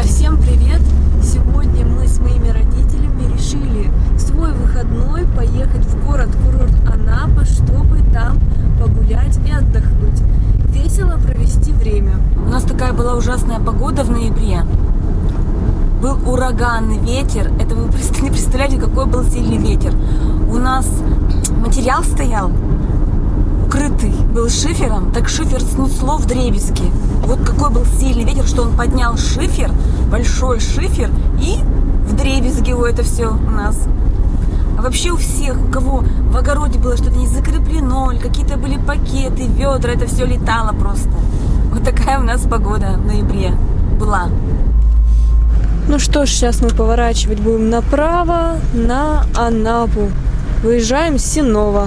Друзья, всем привет! Сегодня мы с моими родителями решили в свой выходной поехать в город-курорт Анапа, чтобы там погулять и отдохнуть. Весело провести время. У нас такая была ужасная погода в ноябре. Был ураганный ветер. Это вы не представляете, какой был сильный ветер. У нас материал стоял укрытый, был шифером, так шифер снесло вдребезги. Вот какой был сильный ветер, что он поднял шифер, большой шифер, и вдребезги это все у нас. А вообще у всех, у кого в огороде было что-то не закреплено, или какие-то были пакеты, ведра, это все летало просто. Вот такая у нас погода в ноябре была. Ну что ж, сейчас мы поворачивать будем направо на Анапу. Выезжаем с Синова.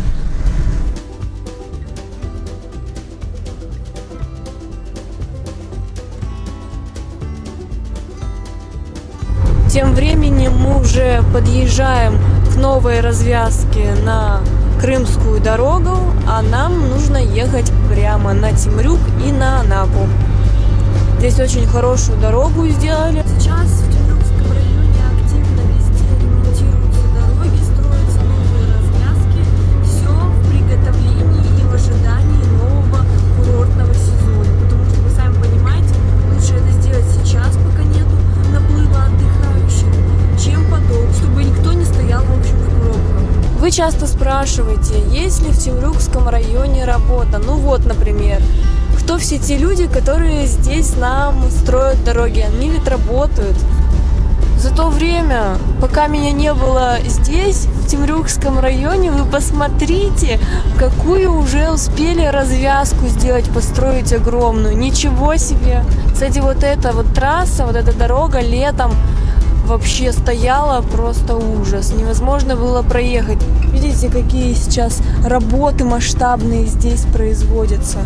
Тем временем мы уже подъезжаем к новой развязке на Крымскую дорогу, а нам нужно ехать прямо на Темрюк и на Анапу. Здесь очень хорошую дорогу сделали. Сейчас в Темрюкском районе активно везде ремонтируются дороги, строятся новые развязки. Все в приготовлении и в ожидании нового курортного сезона. Потому что, вы сами понимаете, лучше это сделать сейчас, пока нету наплыва отдыхающих, чем потом, чтобы никто не стоял, в общем, в пробках. Вы часто спрашиваете, есть ли в Темрюкском районе работа? Ну вот, например, кто все те люди, которые здесь нам строят дороги? Они ведь работают. За то время, пока меня не было здесь, в Темрюкском районе, вы посмотрите, какую уже успели развязку сделать, построить огромную. Ничего себе! Кстати, вот эта вот трасса, вот эта дорога летом вообще стояла просто ужас. Невозможно было проехать. Видите, какие сейчас работы масштабные здесь производятся.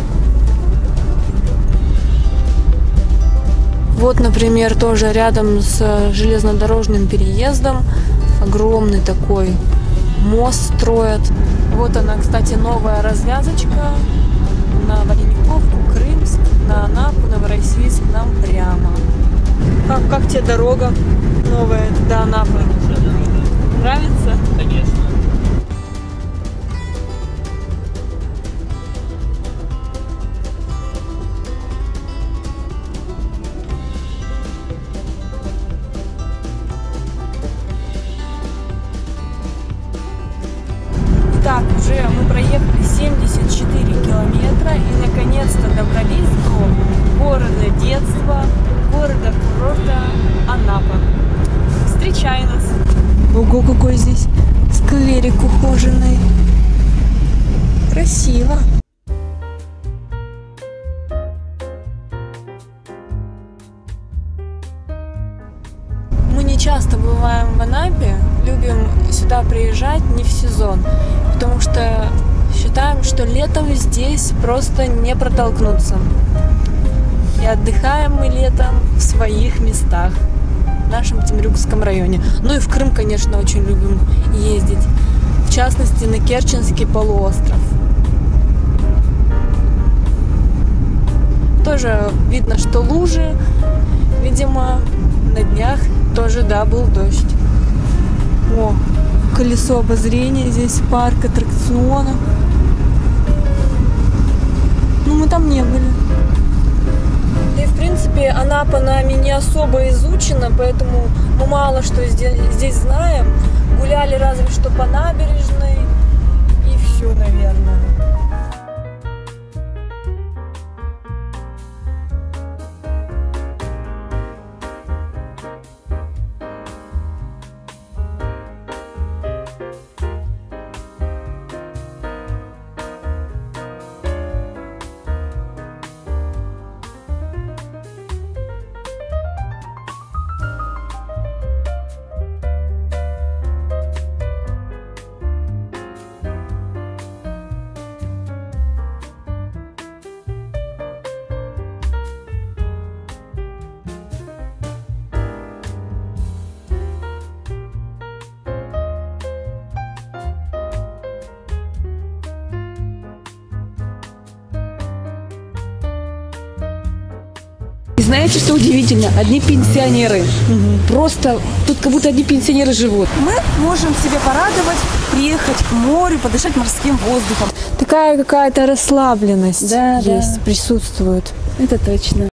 Вот, например, тоже рядом с железнодорожным переездом огромный такой мост строят. Вот она, кстати, новая развязочка на Варениковку, Крымск, на Анапу, Новороссийск, нам прямо. Как тебе дорога новая до Анапы? Нравится? Конечно. Так, уже мы проехали 74 километра и наконец-то добрались до города детства, города-курорта Анапа. Встречай нас! Ого, какой здесь скверик ухоженный! Красиво! Мы не часто бываем в Анапе, любим сюда приезжать не в сезон, потому что считаем, что летом здесь просто не протолкнуться. И отдыхаем мы летом в своих местах, в нашем Темрюкском районе. Ну и в Крым, конечно, очень любим ездить, в частности на Керченский полуостров. Тоже видно, что лужи, видимо, на днях тоже, да, был дождь. О, колесо обозрения, здесь парк аттракционов. Ну, мы там не были. И, в принципе, Анапа нами не особо изучена, поэтому мы мало что здесь знаем. Гуляли разве что по набережной, и все, наверное. И знаете, что удивительно? Одни пенсионеры. Просто тут как будто одни пенсионеры живут. Мы можем себе порадовать, приехать к морю, подышать морским воздухом. Такая какая-то расслабленность Да, есть, да. присутствует. Это точно.